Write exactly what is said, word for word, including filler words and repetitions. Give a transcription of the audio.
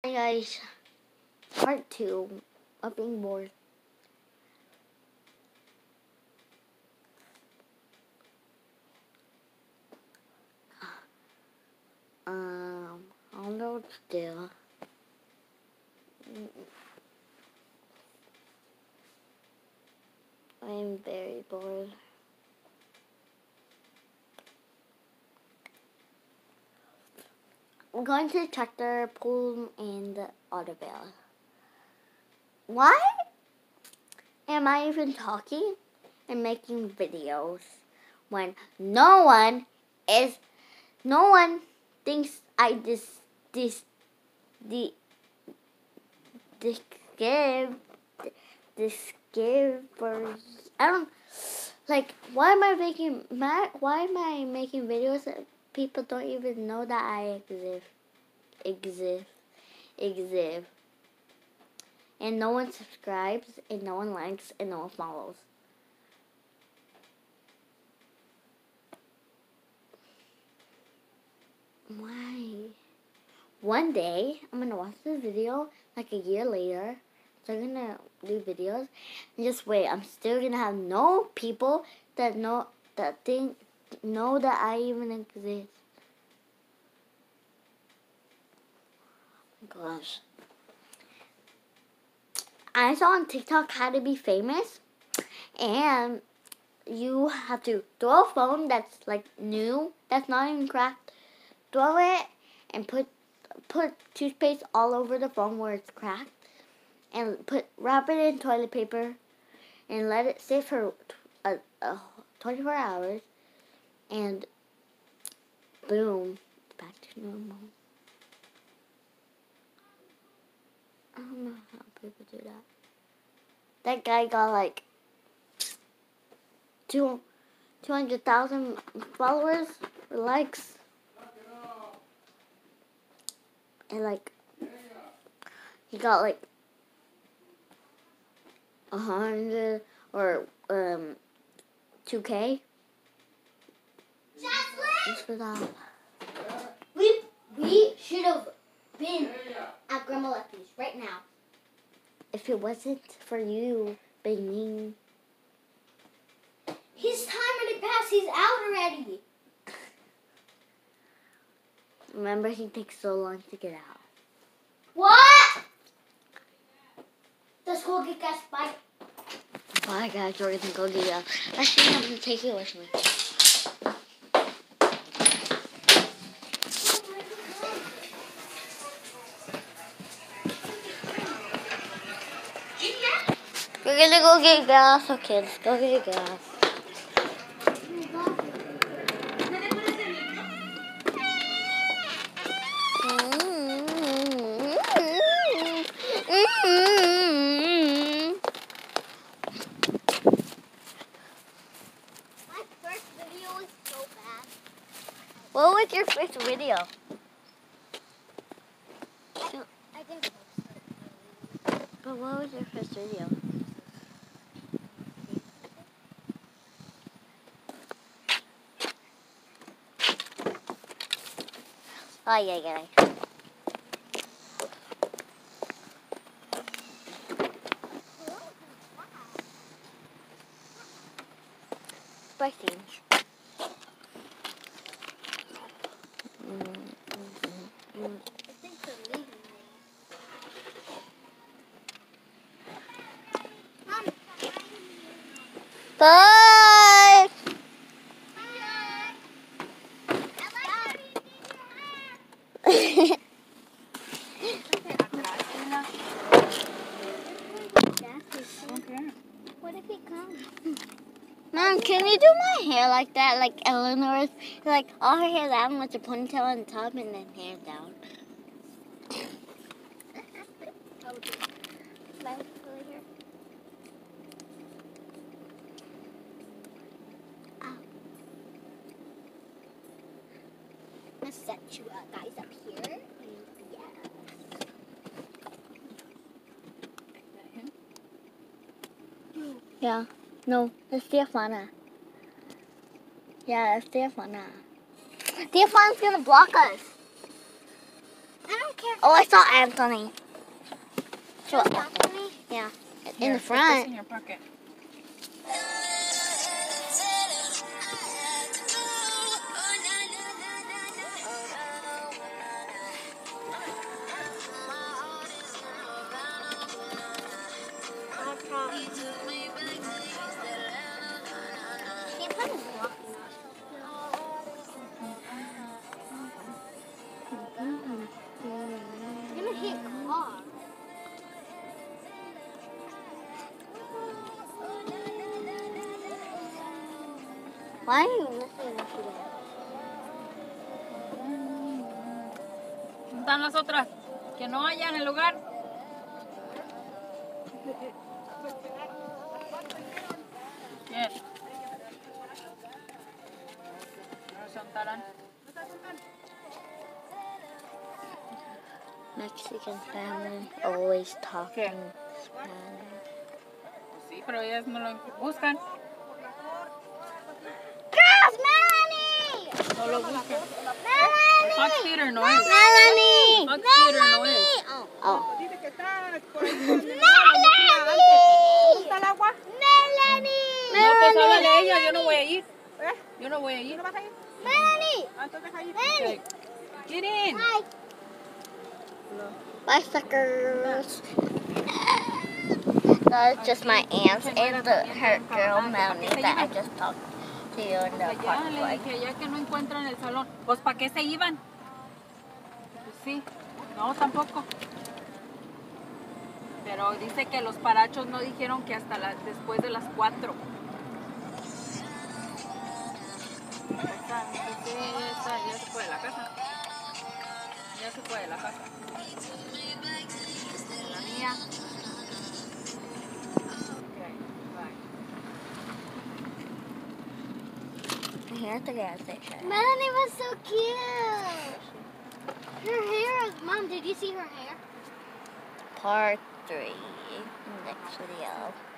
Hi guys, part two of being bored. Um, I don't know what to do. I'm very bored. I'm going to the tractor pull in the auto bale. Why am I even talking and making videos when no one is, no one thinks I this this the this give this give for I don't like why am I making why am I making videos that people don't even know that I exist exist exist and no one subscribes and no one likes and no one follows. Why? One day I'm gonna watch this video like a year later. So I'm gonna do videos and just wait. I'm still gonna have no people that know that think know that I even exist. Oh my gosh. I saw on TikTok how to be famous, and you have to throw a phone that's like new, that's not even cracked, throw it and put put toothpaste all over the phone where it's cracked, and put wrap it in toilet paper, and let it sit for a, a twenty-four hours, and boom, back to normal. I don't know how people do that. That guy got like two two hundred thousand followers or likes, and like he got like a hundred or um two K. Just for that. We we should have been at Grandma Lefty's right now. If it wasn't for you being mean. His time already passed. He's out already. Remember, he takes so long to get out. What? Let's go get gas. Bye. Bye, guys. We're gonna go get gas. Actually, I'm gonna take it with me. We're gonna go get gas. Okay, let's go get gas. My first video was so bad. What was your first video? I, I didn't post it. But what was your first video? Oh, yeah, yeah. Spicy. Bye! What if he comes? Mom, can you do my hair like that? Like Eleanor's, like all her hair down with a ponytail on top and then hair down. I'm gonna set you uh, guys up here. Yeah. No, it's Stefana. Yeah, it's Stefana. Stefana's gonna block us. I don't care. Oh, I saw Anthony. So, Anthony? yeah, Here, in the put this front. in your pocket. It's gonna hit car. Why are you listening to that? ¿Dónde están las otras? Que no hayan el lugar. Bien. No soltarán. Mexican family always talking ¿Qué? Spanish. Sí, pero ellas no lo buscan. Girls, Melanie! No lo buscan. Melanie! Fox Theater no es. Melanie! Fox Theater no es. Oh. Dice que está por ahí con el Melanie! ¿Está el agua? Melanie! No, pues háblale a ella, yo no voy a ir. ¿Eh? Yo no voy a ir. ¿No vas a ir? Melanie! Ah, entonces ahí. Okay. Get in. Hi. Bye, suckers. That's just my aunts and the her girl Melanie that I just talked to you in the Allá park. le dije, ya que no encuentran el salón. Pues, ¿para qué se iban? Pues sí. No, tampoco. Pero dice que los parachos no dijeron que hasta la- después de las cuatro. Esa, esa, ya se fue de la casa. Ya se fue de la casa. La mía. Okay, bye. Here's the gas station. Melanie was so cute. Her hair is, Mom, did you see her hair? Part three. Next video.